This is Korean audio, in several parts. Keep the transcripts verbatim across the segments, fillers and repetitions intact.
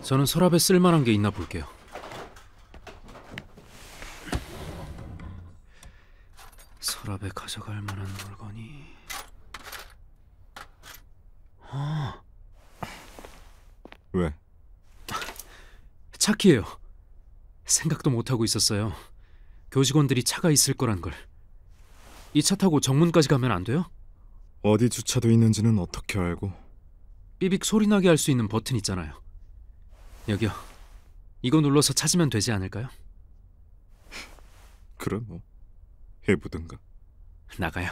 저는 서랍에 쓸만한 게 있나 볼게요. 서랍에 가져갈 만한 물건이... 아, 왜? 차키예요. 생각도 못하고 있었어요. 교직원들이 차가 있을 거란 걸. 이 차 타고 정문까지 가면 안 돼요? 어디 주차돼 있는지는 어떻게 알고? 삐빅 소리 나게 할 수 있는 버튼 있잖아요. 여기요. 이거 눌러서 찾으면 되지 않을까요? 그래 뭐 해보든가. 나가요.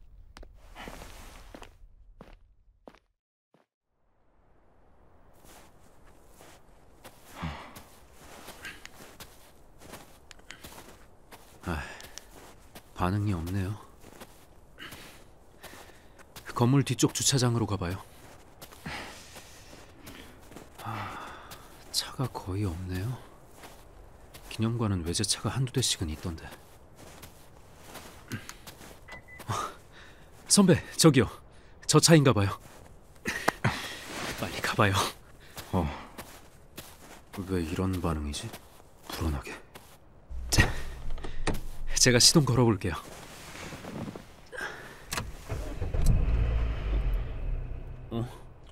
아, 반응이 없네요. 건물 뒤쪽 주차장으로 가봐요. 아, 차가 거의 없네요. 기념관은 외제차가 한두 대씩은 있던데. 아, 선배, 저기요. 저 차인가 봐요. 빨리 가봐요. 어. 왜 이런 반응이지? 불안하게. 자, 제가 시동 걸어볼게요. 어?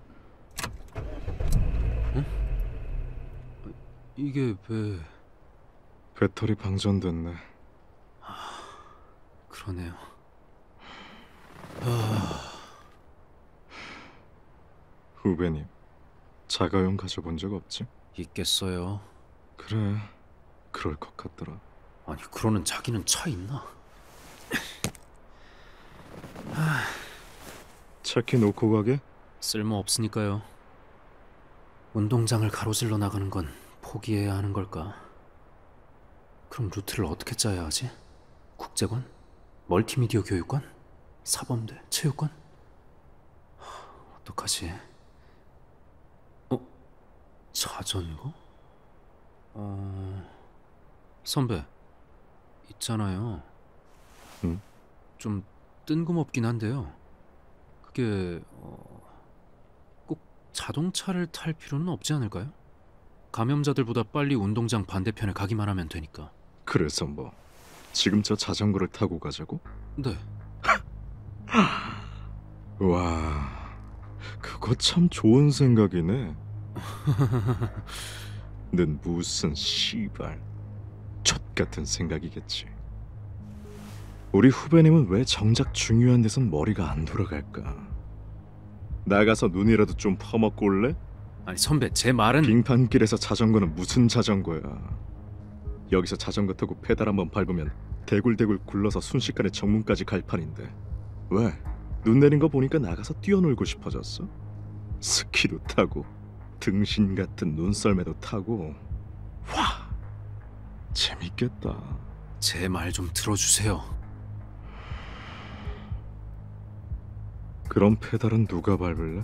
어? 이게 왜... 배터리 방전됐네. 그러네요. 아... 후배님, 자가용 가져본 적 없지? 있겠어요. 그래, 그럴 것 같더라. 아니, 그러는 자기는 차 있나? 아... 차키 놓고 가게? 쓸모 없으니까요. 운동장을 가로질러 나가는 건 포기해야 하는 걸까? 그럼 루트를 어떻게 짜야 하지? 국제관? 멀티미디어 교육관? 사범대? 체육관? 하, 어떡하지? 어? 자전거? 어... 선배, 있잖아요. 응? 좀 뜬금없긴 한데요. 그게... 어... 꼭 자동차를 탈 필요는 없지 않을까요? 감염자들보다 빨리 운동장 반대편에 가기만 하면 되니까. 그래서 뭐 지금 저 자전거를 타고 가자고? 네. 와, 그거 참 좋은 생각이네. 넌 무슨 씨발 젖같은 생각이겠지. 우리 후배님은 왜 정작 중요한 데선 머리가 안 돌아갈까? 나가서 눈이라도 좀 퍼먹고 올래? 아니 선배, 제 말은... 빙판길에서 자전거는 무슨 자전거야. 여기서 자전거 타고 페달 한번 밟으면 대굴대굴 굴러서 순식간에 정문까지 갈 판인데 왜? 눈 내린 거 보니까 나가서 뛰어놀고 싶어졌어? 스키도 타고 등신 같은 눈썰매도 타고. 와, 재밌겠다. 제 말 좀 들어주세요. 그럼 페달은 누가 밟을래?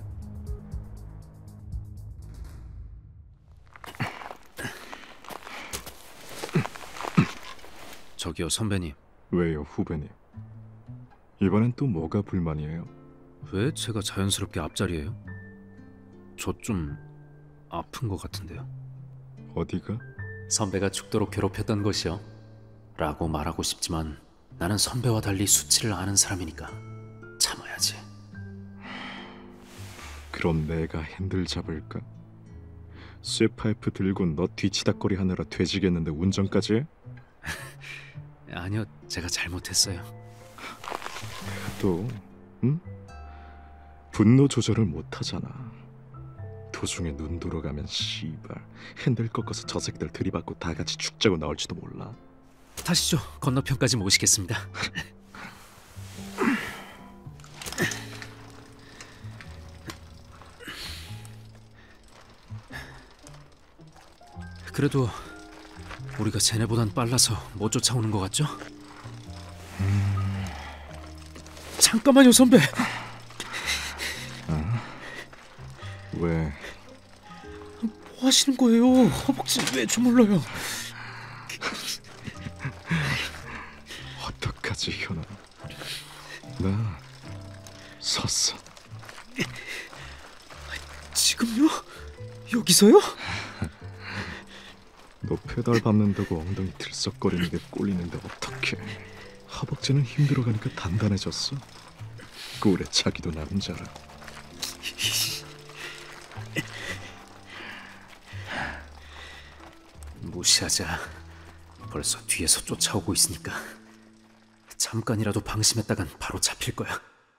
저기요 선배님, 왜요 후배님? 이번엔 또 뭐가 불만이에요? 왜 제가 자연스럽게 앞자리예요? 저 좀 아픈 것 같은데요? 어디가? 선배가 죽도록 괴롭혔던 것이요 라고 말하고 싶지만 나는 선배와 달리 수치를 아는 사람이니까 참아야지. 그럼 내가 핸들 잡을까? 쇠파이프 들고 너 뒤치다거리 하느라 돼지겠는데 운전까지 해? 아니요, 제가 잘못했어요. 또, 응? 분노 조절을 못하잖아. 도중에 눈 돌아가면 씨발 핸들 꺾어서 저 새끼들 들이받고 다 같이 죽자고 나올지도 몰라. 타시죠. 건너편까지 모시겠습니다. 그래도 우리가 쟤네보단 빨라서 못 쫓아오는 것 같죠? 음... 잠깐만요 선배. 어? 왜? 뭐 하시는 거예요? 허벅지 왜 주물러요? 어떡하지 현아? 나 섰어. 지금요? 여기서요? 너 페달 밟는다고 엉덩이 들썩거리는 게 꼴리는데 어떡해. 허벅지는 힘들어가니까 단단해졌어. 꼴에 자기도 남자라. 무시하자. 벌써 뒤에서 쫓아오고 있으니까 잠깐이라도 방심했다간 바로 잡힐 거야.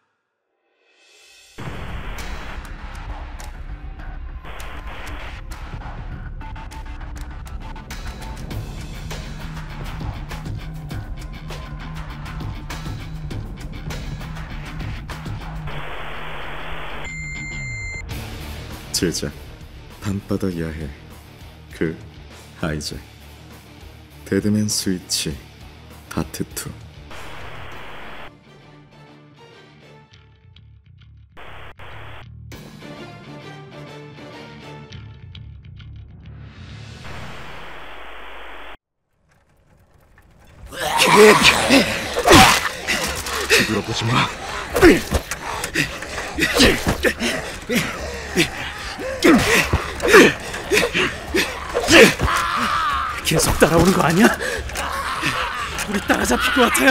제작 밤바다 야해 그 하이잭 데드맨 스위치 파트 투. 뒤돌아보지 마. 계속 따라오는 거 아니야? 우리 따라잡힐 것 같아요.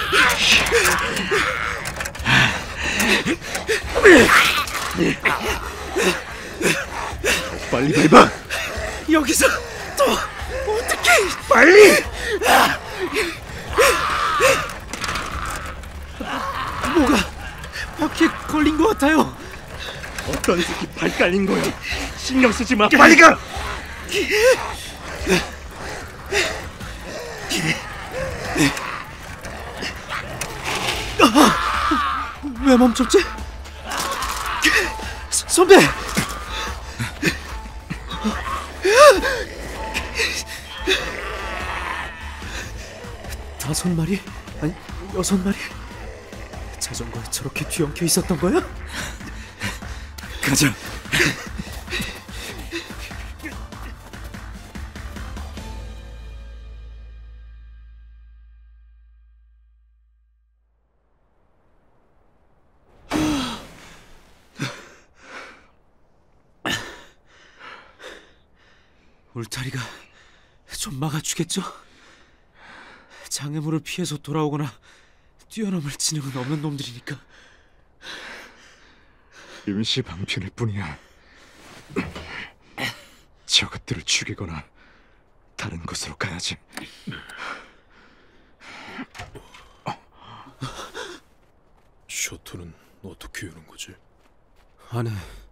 빨리 밟아. 여기서 또 어떻게 빨리. 뭐가 바퀴에 걸린 것 같아요. 어떤 새끼 발 깔린 거야. 신경 쓰지 마. 빨리 가. 왜 멈췄지? 서- 선배! 다섯 마리? 아니, 여섯 마리? 자전거에 저렇게 뒤엉켜 있었던 거야? 가자. 울타리가 좀 막아주겠죠? 장애물을 피해서 돌아오거나 뛰어넘을 지능은 없는 놈들이니까. 임시 방편일 뿐이야. 저것들을 죽이거나 다른 곳으로 가야지. 셔틀은 어떻게 여는 거지? 안에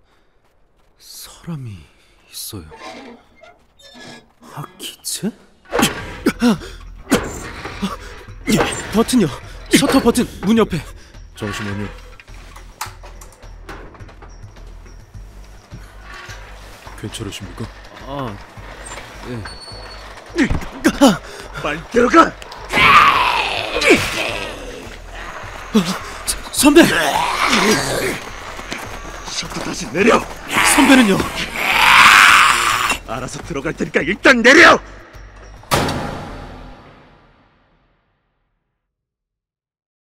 사람이 있어요. 하키츠? 버튼요. 셔터 버튼 문 옆에. 잠시만요. 괜찮으십니까? 아, 네. 빨리 들어가. 선배! 셔터 다시 내려. 선배는요? 알아서 들어갈 테니까 일단 내려.